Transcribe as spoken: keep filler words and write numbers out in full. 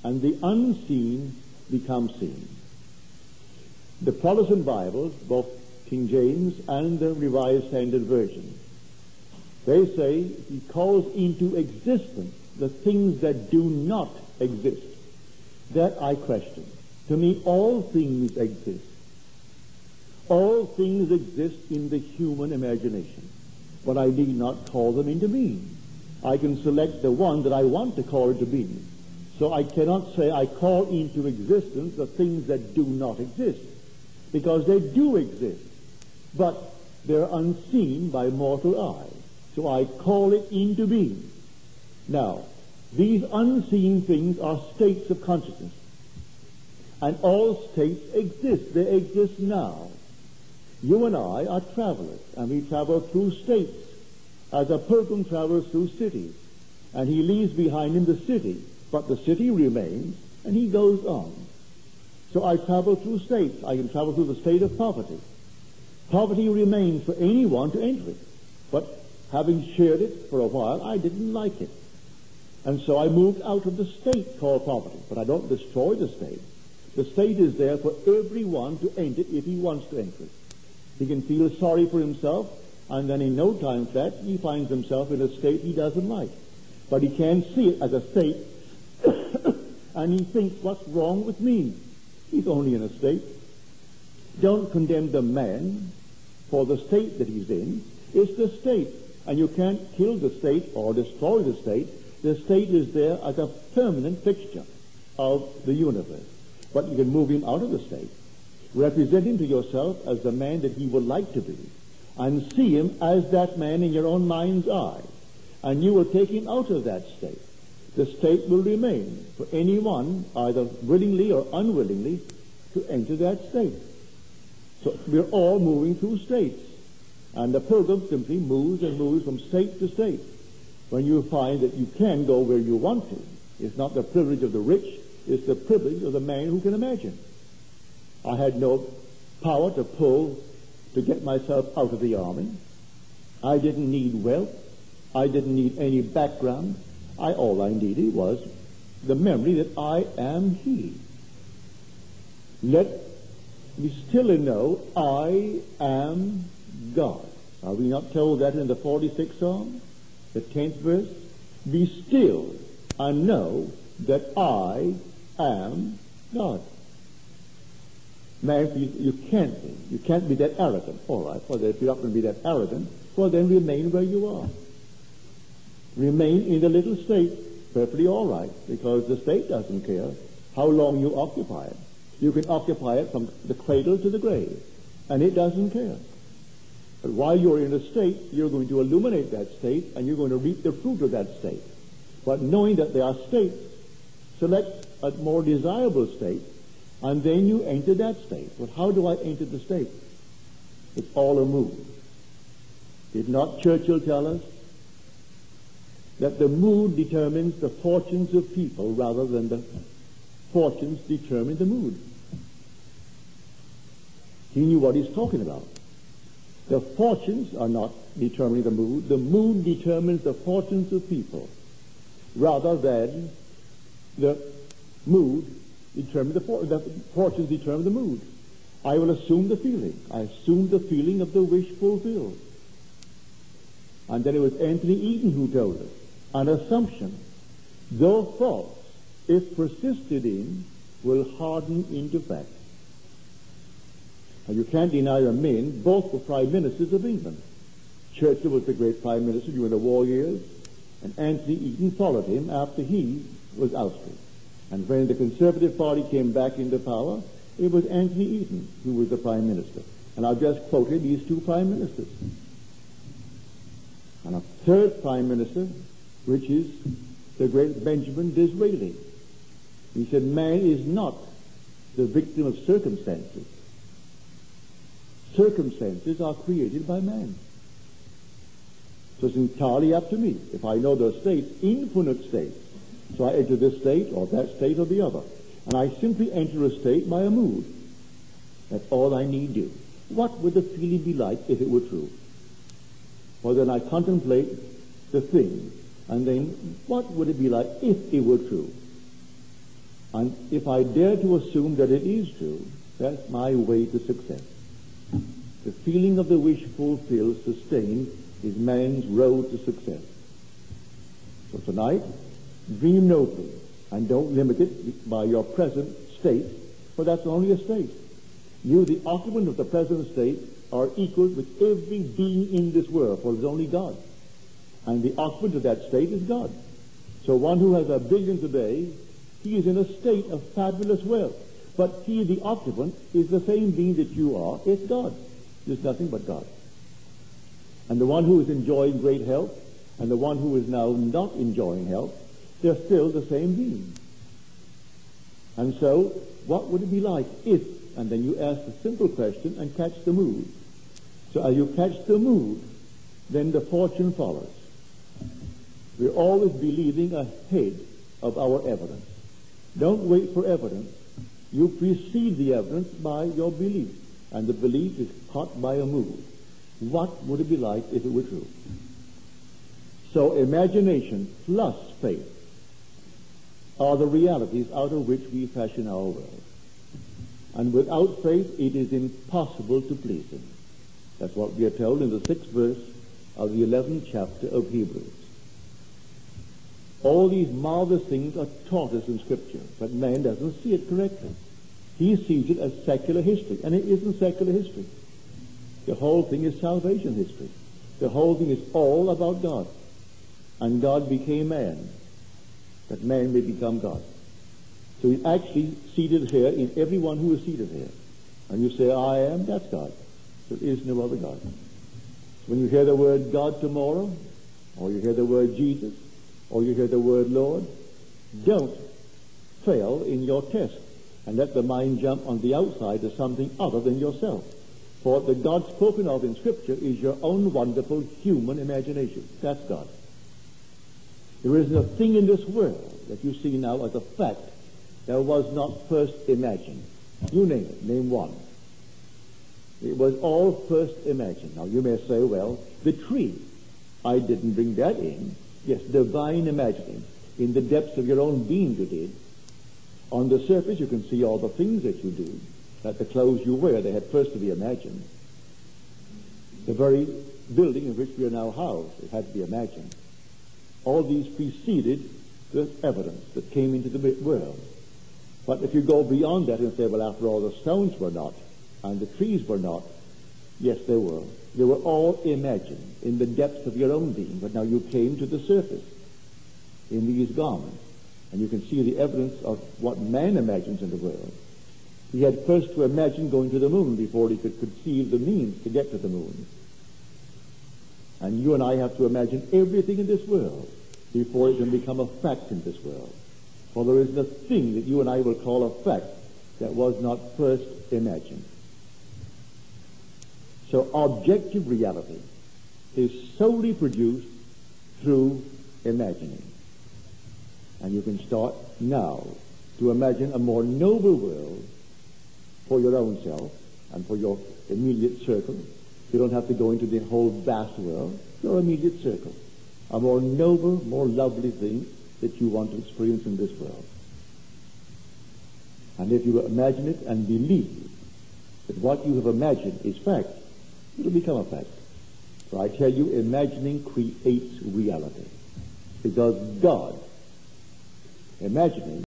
and the unseen become seen. The Protestant Bibles, both King James and the Revised Standard Version, they say he calls into existence the things that do not exist. That I question. To me, all things exist. All things exist in the human imagination, but I need not call them into being. I can select the one that I want to call into being. So I cannot say I call into existence the things that do not exist, because they do exist, but they're unseen by mortal eye. So I call it into being. Now, these unseen things are states of consciousness, and all states exist. They exist now. You and I are travelers, and we travel through states, as a pilgrim travels through cities, and he leaves behind him the city, but the city remains, and he goes on. So I travel through states. I can travel through the state of poverty. Poverty remains for anyone to enter it, but having shared it for a while, I didn't like it. And so I moved out of the state called poverty, but I don't destroy the state. The state is there for everyone to enter if he wants to enter it. He can feel sorry for himself, and then in no time flat, he finds himself in a state he doesn't like. But he can't see it as a state, and he thinks, what's wrong with me? He's only in a state. Don't condemn the man for the state that he's in. It's the state, and you can't kill the state or destroy the state. The state is there as a permanent fixture of the universe. But you can move him out of the state, represent him to yourself as the man that he would like to be, and see him as that man in your own mind's eye. And you will take him out of that state. The state will remain for anyone, either willingly or unwillingly, to enter that state. So we're all moving through states. And the pilgrim simply moves and moves from state to state. When you find that you can go where you want to, it's not the privilege of the rich, it's the privilege of the man who can imagine. I had no power to pull to get myself out of the army. I didn't need wealth. I didn't need any background. I all I needed was the memory that I am he. Let me still know I am God. Are we not told that in the forty-sixth Psalm, the tenth verse? Be still and know that I am God. Man, you, you can't be. You can't be that arrogant. All right, well, if you're not going to be that arrogant, well, then remain where you are. Remain in the little state, perfectly all right, because the state doesn't care how long you occupy it. You can occupy it from the cradle to the grave, and it doesn't care. But while you're in a state, you're going to illuminate that state, and you're going to reap the fruit of that state. But knowing that there are states, select a more desirable state, and then you enter that state. But how do I enter the state? It's all a mood. Did not Churchill tell us that the mood determines the fortunes of people rather than the fortunes determine the mood? He knew what he's talking about. The fortunes are not determining the mood. The mood determines the fortunes of people rather than the mood determine the, for, the fortunes determine the mood. I will assume the feeling. I assume the feeling of the wish fulfilled. And then it was Anthony Eden who told us, an assumption, though false, if persisted in, will harden into fact. And you can't deny the men, both were prime ministers of England. Churchill was the great prime minister during the war years, and Anthony Eden followed him after he was ousted. And when the Conservative Party came back into power, it was Anthony Eden who was the prime minister. And I've just quoted these two prime ministers. And a third prime minister, which is the great Benjamin Disraeli. He said, man is not the victim of circumstances. Circumstances are created by man. So it's entirely up to me. If I know the states, infinite states, so I enter this state or that state or the other. And I simply enter a state by a mood. That's all I need do. What would the feeling be like if it were true? Well, then I contemplate the thing, and then what would it be like if it were true? And if I dare to assume that it is true, that's my way to success. The feeling of the wish fulfilled, sustained, is man's road to success. So tonight, dream nobly, and don't limit it by your present state, for that's only a state. You, the occupant of the present state, are equal with every being in this world, for there's only God. And the occupant of that state is God. So one who has a billion today, he is in a state of fabulous wealth. But he, the occupant, is the same being that you are. It's God. There's nothing but God. And the one who is enjoying great health and the one who is now not enjoying health, they're still the same being. And so, what would it be like if, and then you ask the simple question and catch the mood. So as you catch the mood, then the fortune follows. We're always believing ahead of our evidence. Don't wait for evidence. You precede the evidence by your belief. And the belief is caught by a mood. What would it be like if it were true? So imagination plus faith are the realities out of which we fashion our world. And without faith, it is impossible to please him. That's what we are told in the sixth verse of the eleventh chapter of Hebrews. All these marvelous things are taught us in Scripture, but man doesn't see it correctly. He sees it as secular history, and it isn't secular history. The whole thing is salvation history. The whole thing is all about God. And God became man, that man may become God. So he's actually seated here in everyone who is seated here. And you say, I am, that's God. There is no other God. So when you hear the word God tomorrow, or you hear the word Jesus, or you hear the word Lord, don't fail in your test and let the mind jump on the outside to something other than yourself. For the God spoken of in Scripture is your own wonderful human imagination. That's God. There isn't a thing in this world that you see now as a fact that was not first imagined. You name it. Name one. It was all first imagined. Now you may say, well, the tree. I didn't bring that in. Yes, divine imagining. In the depths of your own being you did. On the surface you can see all the things that you do. That the clothes you wear, they had first to be imagined. The very building in which we are now housed, it had to be imagined. All these preceded the evidence that came into the world. But if you go beyond that and say, well, after all, the stones were not, and the trees were not, yes, they were. They were all imagined in the depths of your own being. But now you came to the surface in these garments, and you can see the evidence of what man imagines in the world. He had first to imagine going to the moon before he could conceive the means to get to the moon. And you and I have to imagine everything in this world before it can become a fact in this world. For there isn't a thing that you and I will call a fact that was not first imagined. So objective reality is solely produced through imagining. And you can start now to imagine a more noble world for your own self and for your immediate circle. You don't have to go into the whole vast world. Your immediate circle. A more noble, more lovely thing that you want to experience in this world. And if you imagine it and believe that what you have imagined is fact, it will become a fact. So I tell you, imagining creates reality. Because God, imagining,